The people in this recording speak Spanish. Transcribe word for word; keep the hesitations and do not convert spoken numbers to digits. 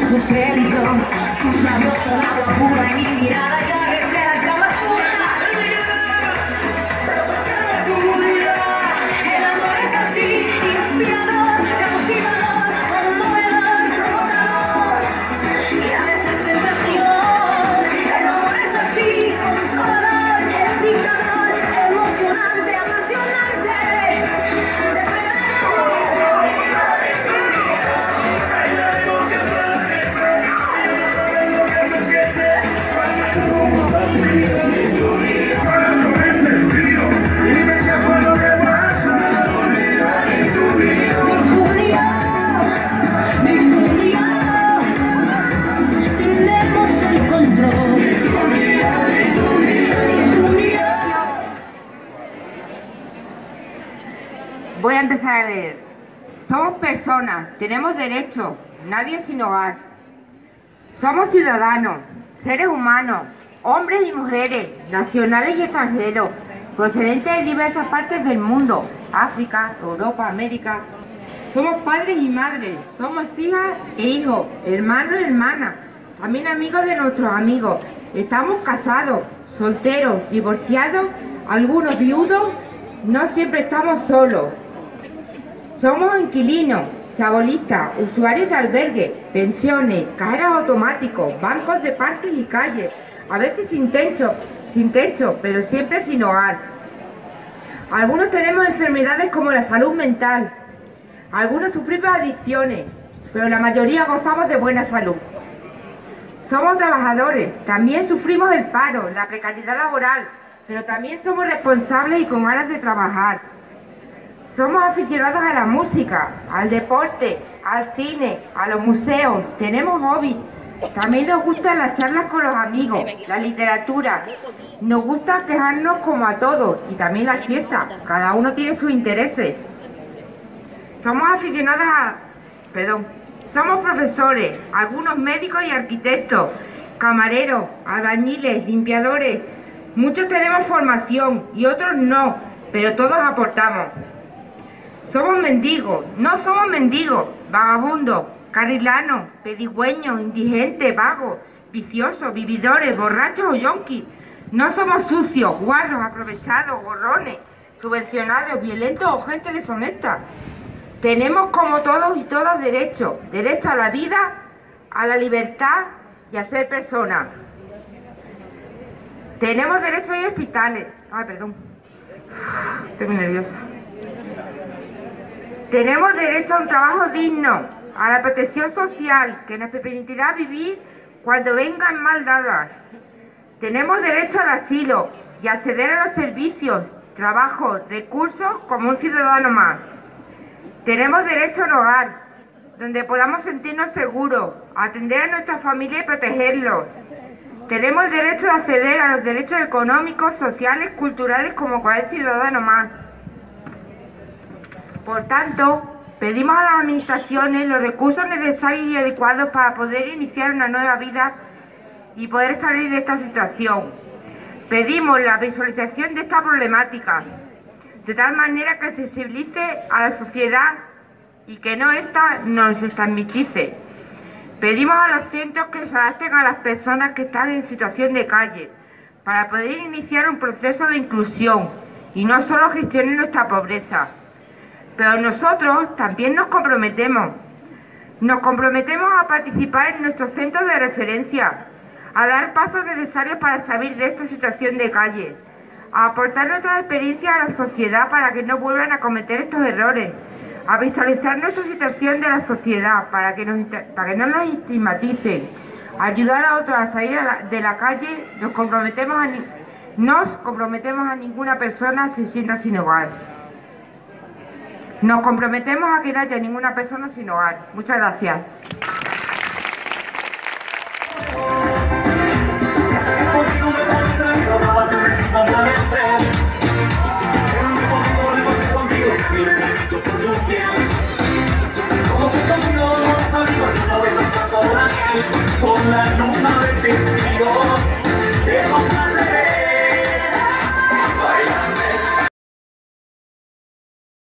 tu célico, tus labios son agua pura y mi mirada ya refleja la basura. Tu vida, el amor es así, inspirador, cautivador, conmovedor, provocador y a veces tentación. El amor es así, consolador, excitador, emocionante, apasionante. Voy a empezar a leer. Somos personas, tenemos derechos, nadie sin hogar. Somos ciudadanos, seres humanos, hombres y mujeres, nacionales y extranjeros, procedentes de diversas partes del mundo, África, Europa, América. Somos padres y madres, somos hijas e hijos, hermanos y hermanas, también amigos de nuestros amigos. Estamos casados, solteros, divorciados, algunos viudos, no siempre estamos solos. Somos inquilinos, chabolistas, usuarios de albergues, pensiones, cajeros automáticos, bancos de parques y calles, a veces sin techo, sin techo, pero siempre sin hogar. Algunos tenemos enfermedades como la salud mental, algunos sufrimos adicciones, pero la mayoría gozamos de buena salud. Somos trabajadores, también sufrimos el paro, la precariedad laboral, pero también somos responsables y con ganas de trabajar. Somos aficionados a la música, al deporte, al cine, a los museos, tenemos hobbies. También nos gustan las charlas con los amigos, la literatura. Nos gusta quejarnos como a todos y también las fiestas, cada uno tiene sus intereses. Somos aficionados a... perdón. Somos profesores, algunos médicos y arquitectos, camareros, albañiles, limpiadores. Muchos tenemos formación y otros no, pero todos aportamos. Somos mendigos, no somos mendigos, vagabundos, carrilanos, pedigüeños, indigentes, vagos, viciosos, vividores, borrachos o yonkis. No somos sucios, guarros, aprovechados, gorrones, subvencionados, violentos o gente deshonesta. Tenemos como todos y todas derecho, derecho a la vida, a la libertad y a ser personas. Tenemos derecho a ir a hospitales. Ay, perdón. Estoy muy nerviosa. Tenemos derecho a un trabajo digno, a la protección social que nos permitirá vivir cuando vengan mal dadas. Tenemos derecho al asilo y acceder a los servicios, trabajos, recursos como un ciudadano más. Tenemos derecho a un hogar, donde podamos sentirnos seguros, atender a nuestra familia y protegerlos. Tenemos derecho a acceder a los derechos económicos, sociales, culturales como cualquier ciudadano más. Por tanto, pedimos a las administraciones los recursos necesarios y adecuados para poder iniciar una nueva vida y poder salir de esta situación. Pedimos la visualización de esta problemática, de tal manera que sensibilice a la sociedad y que no ésta nos estigmatice. Pedimos a los centros que se adapten a las personas que están en situación de calle, para poder iniciar un proceso de inclusión y no solo gestionen nuestra pobreza. Pero nosotros también nos comprometemos. Nos comprometemos a participar en nuestros centros de referencia, a dar pasos necesarios para salir de esta situación de calle, a aportar nuestra experiencia a la sociedad para que no vuelvan a cometer estos errores, a visualizar nuestra situación de la sociedad para que, nos, para que no nos estigmaticen, a ayudar a otros a salir a la, de la calle. Nos comprometemos a, nos comprometemos a ninguna persona se sienta sin hogar. Nos comprometemos a que no haya ninguna persona sin hogar. Muchas gracias. Con la luna de